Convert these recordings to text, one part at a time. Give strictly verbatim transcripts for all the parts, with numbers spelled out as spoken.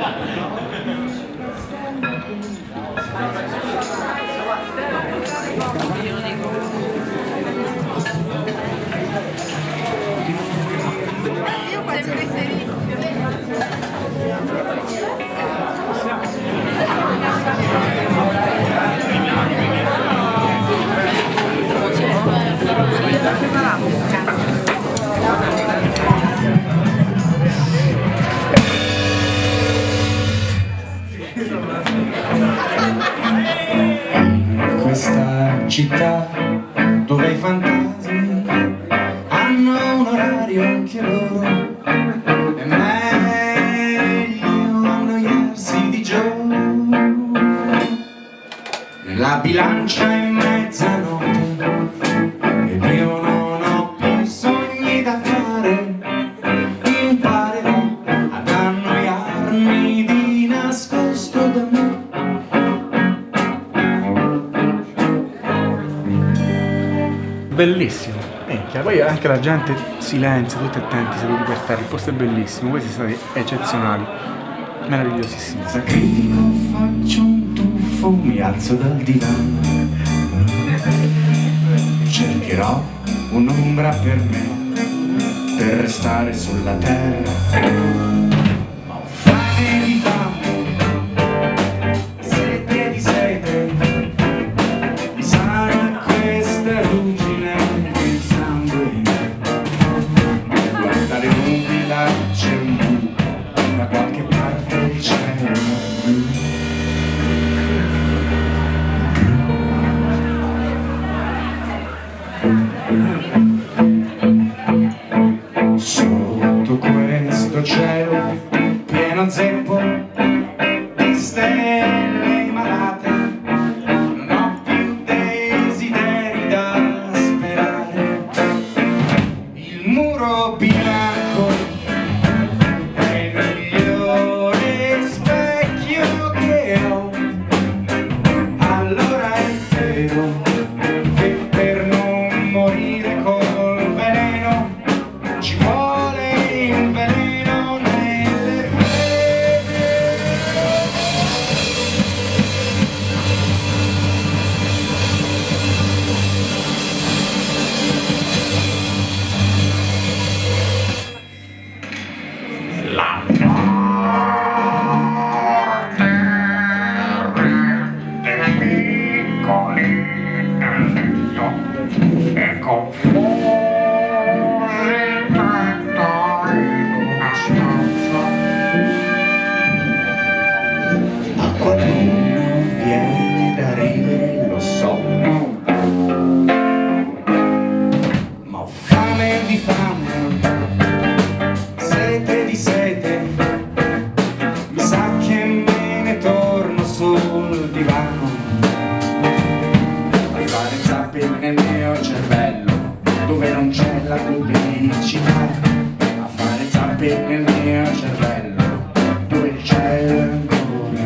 Questa città dove i fantasmi hanno un orario anche loro, è meglio annoiarsi di giorno. Nella bilancia è mezzanotte ed io non ho più sogni da fare, imparerò ad annoiarmi di nascosto da me. Bellissimo, minchia, poi anche la gente silenzia, tutti attenti, seduti per terra, il posto è bellissimo, voi siete stati eccezionali, meravigliosissimi. Sacrifico, faccio un tuffo, mi alzo dal divano, cercherò un'ombra per me, per restare sulla terra, ma ho fame di fame, sete di sete, mi sana questa ruggine del sangue, guarda le nubi, là c'è un buco da qualche parte di cielo. Sotto questo cielo pieno zeppo di stelle malate, non ho più desideri da sperare. Il muro bianco è il migliore specchio che ho, allora è vero che per non morire col veleno ci vuole il veleno nelle vene. La morte rende piccoli nel letto e confonde a qualcuno viene da ridere, lo so, ma ho fame di fame, sete di sete, mi sa che me ne torno sul divano a fare zappi nel mio cervello dove non c'è la pubblicità, a fare zappi nel mio cervello dove il cielo è ancora.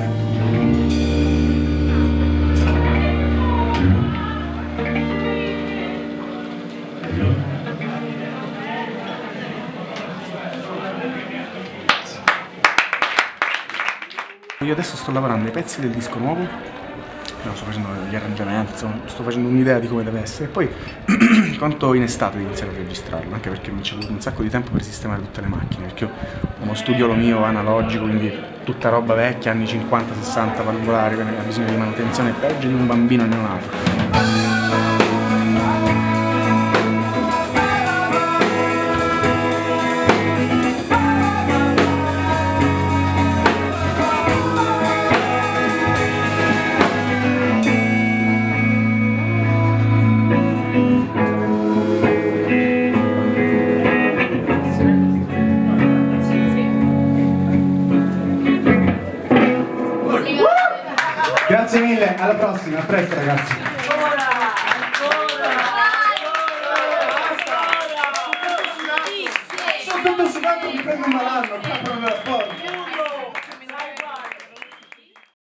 Io adesso sto lavorando ai pezzi del disco nuovo, no, sto facendo gli arrangiamenti, insomma, sto facendo un'idea di come deve essere e poi conto in estate di iniziare a registrarlo, anche perché mi ci è voluto un sacco di tempo per sistemare tutte le macchine, perché io ho uno studio mio analogico, quindi tutta roba vecchia, anni cinquanta sessanta, valvolari, quindi ha bisogno di manutenzione peggio di un bambino neonato. Grazie mille, alla prossima, a presto ragazzi.